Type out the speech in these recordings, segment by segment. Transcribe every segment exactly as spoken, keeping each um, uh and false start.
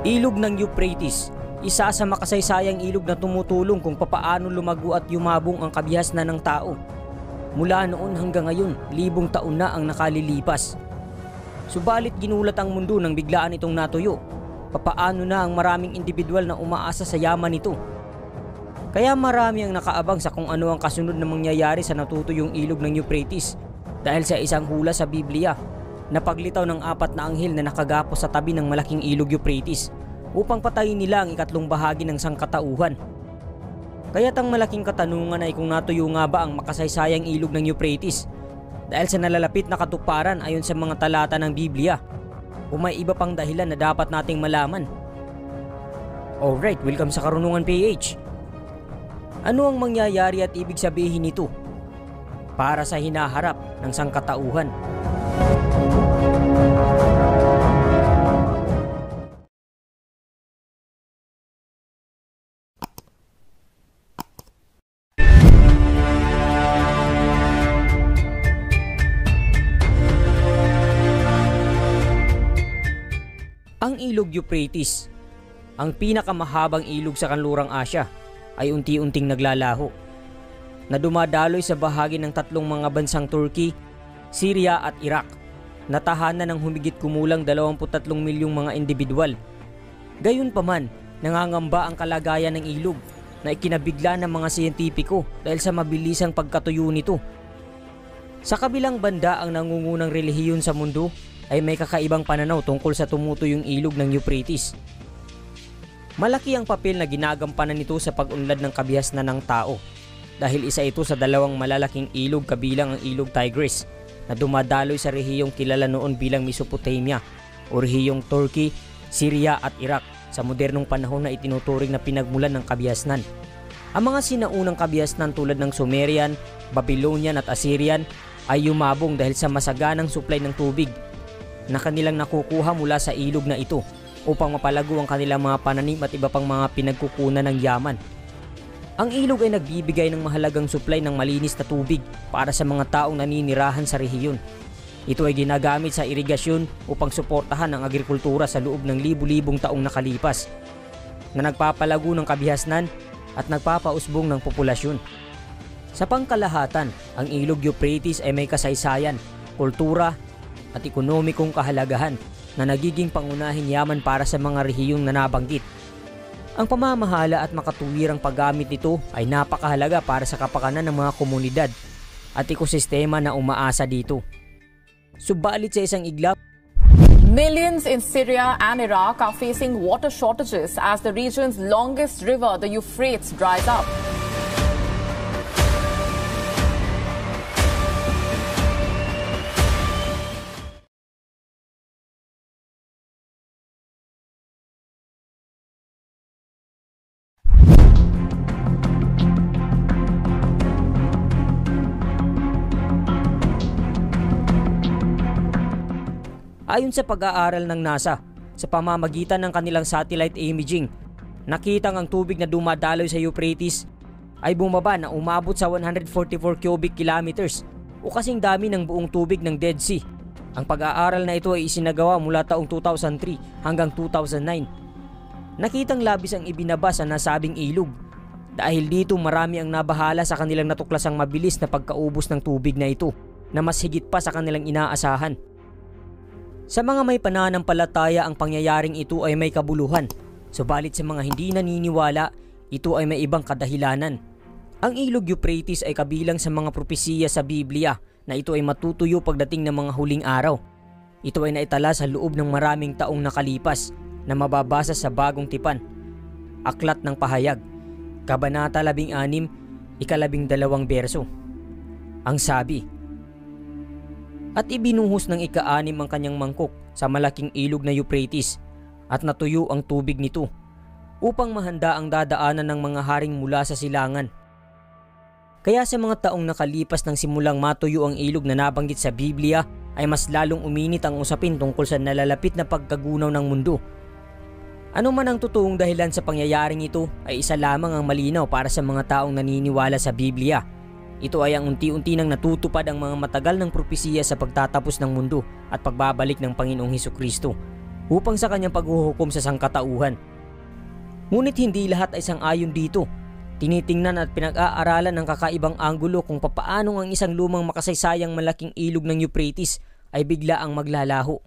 Ilog ng Euphrates, isa sa makasaysayang ilog na tumutulong kung papaano lumago at yumabong ang kabihasnan ng tao. Mula noon hanggang ngayon, libong taon na ang nakalilipas. Subalit ginulat ang mundo nang biglaan itong natuyo. Papaano na ang maraming individual na umaasa sa yaman nito. Kaya marami ang nakaabang sa kung ano ang kasunod na mangyayari sa natutuyong ilog ng Euphrates dahil sa isang hula sa Biblia na paglitaw ng apat na anghel na nakagapos sa tabi ng malaking ilog Euphrates upang patayin nila ang ikatlong bahagi ng sangkatauhan. Kaya't ang malaking katanungan ay kung natuyo nga ba ang makasaysayang ilog ng Euphrates dahil sa nalalapit na katuparan ayon sa mga talata ng Biblia o may iba pang dahilan na dapat nating malaman. Alright, welcome sa Karunungan P H. Ano ang mangyayari at ibig sabihin nito para sa hinaharap ng sangkatauhan? Ang ilog Euphrates, ang pinakamahabang ilog sa kanlurang Asya, ay unti-unting naglalaho na dumadaloy sa bahagi ng tatlong mga bansang Turkey, Syria at Iraq na tahanan ng humigit kumulang dalawampu't tatlong milyong mga individual. Gayunpaman, nangangamba ang kalagayan ng ilog na ikinabigla ng mga siyentipiko dahil sa mabilisang pagkatuyo nito. Sa kabilang banda, ang nangungunang relihiyon sa mundo ay may kakaibang pananaw tungkol sa tumutuyong ilog ng Euphrates. Malaki ang papel na ginagampanan nito sa pag-unlad ng kabihasnan ng tao dahil isa ito sa dalawang malalaking ilog kabilang ang ilog Tigris na dumadaloy sa rehiyong kilala noon bilang Mesopotamia o rehiyong Turkey, Syria at Iraq sa modernong panahon na itinuturing na pinagmulan ng kabihasnan. Ang mga sinaunang kabihasnan tulad ng Sumerian, Babylonian at Assyrian ay yumabong dahil sa masaganang supply ng tubig na kanilang nakukuha mula sa ilog na ito upang mapalago ang kanilang mga pananim at iba pang mga pinagkukunan ng yaman. Ang ilog ay nagbibigay ng mahalagang supply ng malinis na tubig para sa mga taong naninirahan sa rehiyon. Ito ay ginagamit sa irigasyon upang suportahan ang agrikultura sa loob ng libu-libong taong nakalipas na nagpapalago ng kabihasnan at nagpapausbong ng populasyon. Sa pangkalahatan, ang ilog Euphrates ay may kasaysayan, kultura at ekonomikong kahalagahan na nagiging pangunahing yaman para sa mga rehiyong na nabanggit. Ang pamamahala at makatuwirang paggamit nito ay napakahalaga para sa kapakanan ng mga komunidad at ekosistema na umaasa dito. Subalit sa isang iglap, millions in Syria and Iraq are facing water shortages as the region's longest river, the Euphrates, dries up. Ayon sa pag-aaral ng NASA, sa pamamagitan ng kanilang satellite imaging, nakitang ang tubig na dumadaloy sa Euphrates ay bumaba na umabot sa one hundred forty-four cubic kilometers o kasing dami ng buong tubig ng Dead Sea. Ang pag-aaral na ito ay isinagawa mula taong two thousand three hanggang two thousand nine. Nakitang labis ang ibinaba sa nasabing ilog dahil dito marami ang nabahala sa kanilang natuklasang mabilis na pagkaubos ng tubig na ito na mas higit pa sa kanilang inaasahan. Sa mga may pananampalataya, ang pangyayaring ito ay may kabuluhan, subalit sa mga hindi naniniwala, ito ay may ibang kadahilanan. Ang ilog Euphrates ay kabilang sa mga propesiya sa Biblia na ito ay matutuyo pagdating ng mga huling araw. Ito ay naitala sa loob ng maraming taong nakalipas na mababasa sa Bagong Tipan, Aklat ng Pahayag, Kabanata labing anim, ikalabing dalawang berso. Ang sabi, at ibinuhos ng ika-anim ang kanyang mangkok sa malaking ilog na Euphrates at natuyo ang tubig nito upang mahanda ang dadaanan ng mga haring mula sa silangan. Kaya sa mga taong nakalipas nang simulang matuyo ang ilog na nabanggit sa Biblia ay mas lalong uminit ang usapin tungkol sa nalalapit na pagkagunaw ng mundo. Ano man ang totoong dahilan sa pangyayaring ito ay isa lamang ang malinaw para sa mga taong naniniwala sa Biblia. Ito ay ang unti-unti nang natutupad ang mga matagal ng propesiya sa pagtatapos ng mundo at pagbabalik ng Panginoong Hesukristo. upang sa kanyang paghuhukom sa sangkatauhan. Ngunit hindi lahat ay sang-ayon dito. Tinitingnan at pinag-aaralan ng kakaibang anggulo kung papaano ang isang lumang makasaysayang malaking ilog ng Euphrates ay bigla ang maglalaho.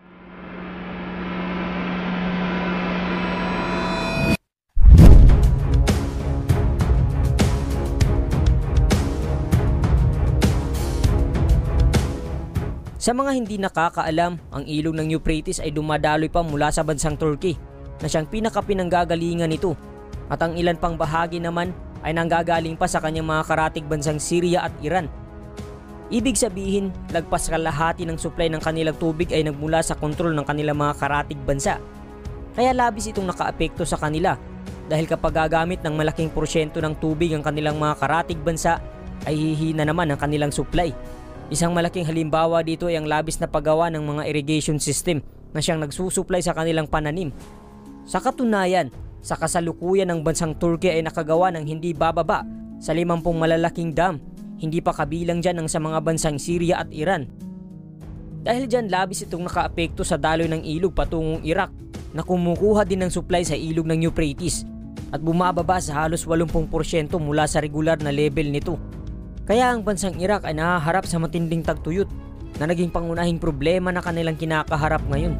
Sa mga hindi nakakaalam, ang ilog ng Euphrates ay dumadaloy pa mula sa bansang Turkey na siyang pinakapinanggagalingan nito, at ang ilan pang bahagi naman ay nanggagaling pa sa kanyang mga karatig bansang Syria at Iran. Ibig sabihin, lagpas kalahati ng supply ng kanilang tubig ay nagmula sa kontrol ng kanilang mga karatig bansa. Kaya labis itong nakaapekto sa kanila dahil kapag gagamit ng malaking porsyento ng tubig ang kanilang mga karatig bansa ay hihina naman ang kanilang supply. Isang malaking halimbawa dito ay ang labis na paggawa ng mga irrigation system na siyang nagsusuplay sa kanilang pananim. Sa katunayan, sa kasalukuyan ng bansang Turkey ay nakagawa ng hindi bababa sa limampung malalaking dam, hindi pa kabilang dyan ang sa mga bansang Syria at Iran. Dahil dyan labis itong nakaapekto sa daloy ng ilog patungong Iraq na kumukuha din ng supply sa ilog ng Euphrates at bumababa sa halos eighty percent mula sa regular na level nito. Kaya ang bansang Iraq ay nahaharap sa matinding tagtuyot na naging pangunahing problema na kanilang kinakaharap ngayon.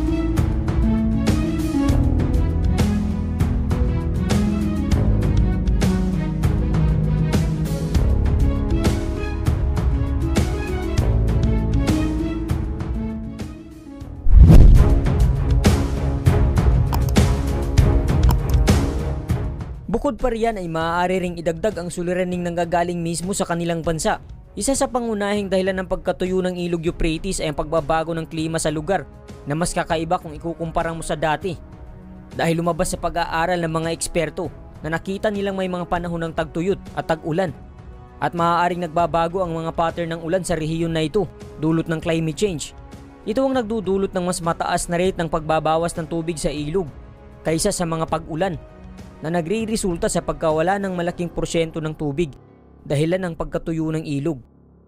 Bukod pa riyan ay maaari ring idagdag ang suliraning nanggagaling mismo sa kanilang bansa. Isa sa pangunahing dahilan ng pagkatuyo ng ilog Euphrates ay ang pagbabago ng klima sa lugar na mas kakaiba kung ikukumpara mo sa dati. Dahil lumabas sa pag-aaral ng mga eksperto na nakita nilang may mga panahon ng tagtuyot at tag-ulan. At maaaring nagbabago ang mga pattern ng ulan sa rehiyon na ito dulot ng climate change. Ito ang nagdudulot ng mas mataas na rate ng pagbabawas ng tubig sa ilog kaysa sa mga pag-ulan, na nagre-resulta sa pagkawala ng malaking porsyento ng tubig dahilan ng pagkatuyo ng ilog.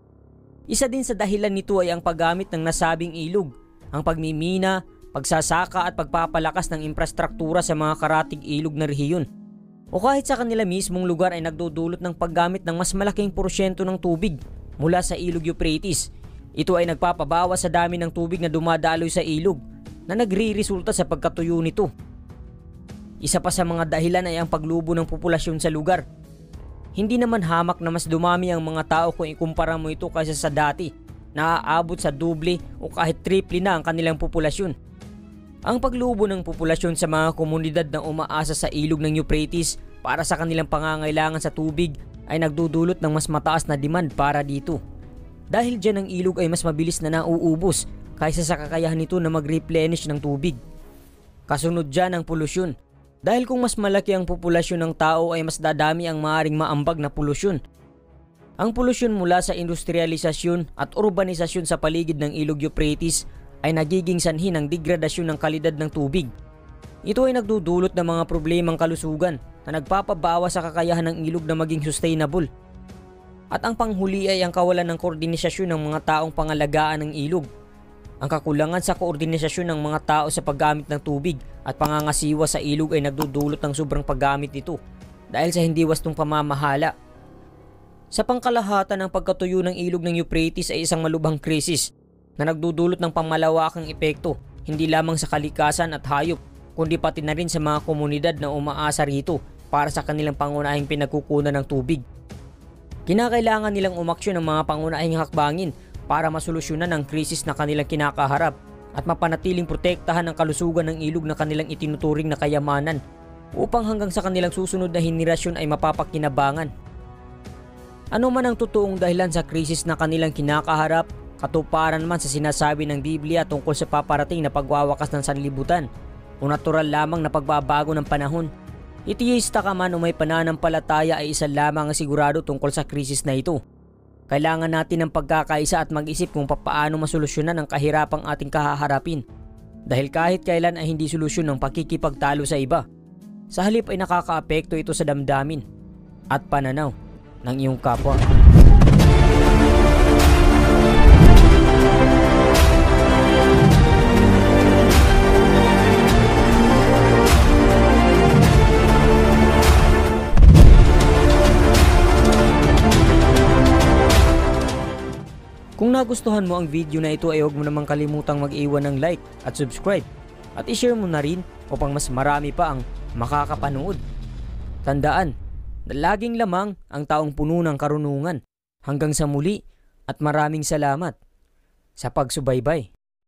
Isa din sa dahilan nito ay ang paggamit ng nasabing ilog, ang pagmimina, pagsasaka at pagpapalakas ng infrastruktura sa mga karatig ilog na rehiyon. O kahit sa kanila mismong lugar ay nagdudulot ng paggamit ng mas malaking porsyento ng tubig mula sa ilog Euphrates. Ito ay nagpapabawas sa dami ng tubig na dumadaloy sa ilog na nagre-resulta sa pagkatuyo nito. Isa pa sa mga dahilan ay ang paglubo ng populasyon sa lugar. Hindi naman hamak na mas dumami ang mga tao kung ikumpara mo ito kaysa sa dati, na aabot sa doble o kahit triple na ang kanilang populasyon. Ang paglubo ng populasyon sa mga komunidad na umaasa sa ilog ng Euphrates para sa kanilang pangangailangan sa tubig ay nagdudulot ng mas mataas na demand para dito. Dahil dyan ang ilog ay mas mabilis na nauubos kaysa sa kakayahan nito na mag-replenish ng tubig. Kasunod dyan ang polusyon. Dahil kung mas malaki ang populasyon ng tao ay mas dadami ang maaaring maambag na polusyon. Ang polusyon mula sa industrialisasyon at urbanisasyon sa paligid ng ilog Euphrates ay nagiging sanhi ng degradasyon ng kalidad ng tubig. Ito ay nagdudulot ng mga problemang kalusugan na nagpapabawa sa kakayahan ng ilog na maging sustainable. At ang panghuli ay ang kawalan ng koordinasyon ng mga taong pangalagaan ng ilog. Ang kakulangan sa koordinasyon ng mga tao sa paggamit ng tubig at pangangasiwa sa ilog ay nagdudulot ng sobrang paggamit nito dahil sa hindi wastong pamamahala. Sa pangkalahatan ng pagkatuyo ng ilog ng Euphrates ay isang malubhang krisis na nagdudulot ng pangmalawakang epekto hindi lamang sa kalikasan at hayop kundi pati na rin sa mga komunidad na umaasa rito para sa kanilang pangunahing pinagkukunan ng tubig. Kinakailangan nilang umaksyon ng mga pangunahing hakbangin para masolusyonan ang krisis na kanilang kinakaharap at mapanatiling protektahan ang kalusugan ng ilog na kanilang itinuturing na kayamanan upang hanggang sa kanilang susunod na henerasyon ay mapapakinabangan. Ano man ang totoong dahilan sa krisis na kanilang kinakaharap, katuparan man sa sinasabi ng Biblia tungkol sa paparating na pagwawakas ng sanlibutan o natural lamang na pagbabago ng panahon, itiyista ka man o may pananampalataya ay isa lamang ang sigurado tungkol sa krisis na ito. Kailangan natin ng pagkakaisa at mag-isip kung papaano masolusyonan ang kahirapang ating kahaharapin. Dahil kahit kailan ay hindi solusyon ng pakikipagtalo sa iba. Sa halip ay nakakaapekto ito sa damdamin at pananaw ng iyong kapwa. nagustuhan mo ang video na ito ay huwag mo namang kalimutang mag-iwan ng like at subscribe at ishare mo na rin upang mas marami pa ang makakapanood. Tandaan na laging lamang ang taong puno ng karunungan. Hanggang sa muli at maraming salamat sa pagsubaybay.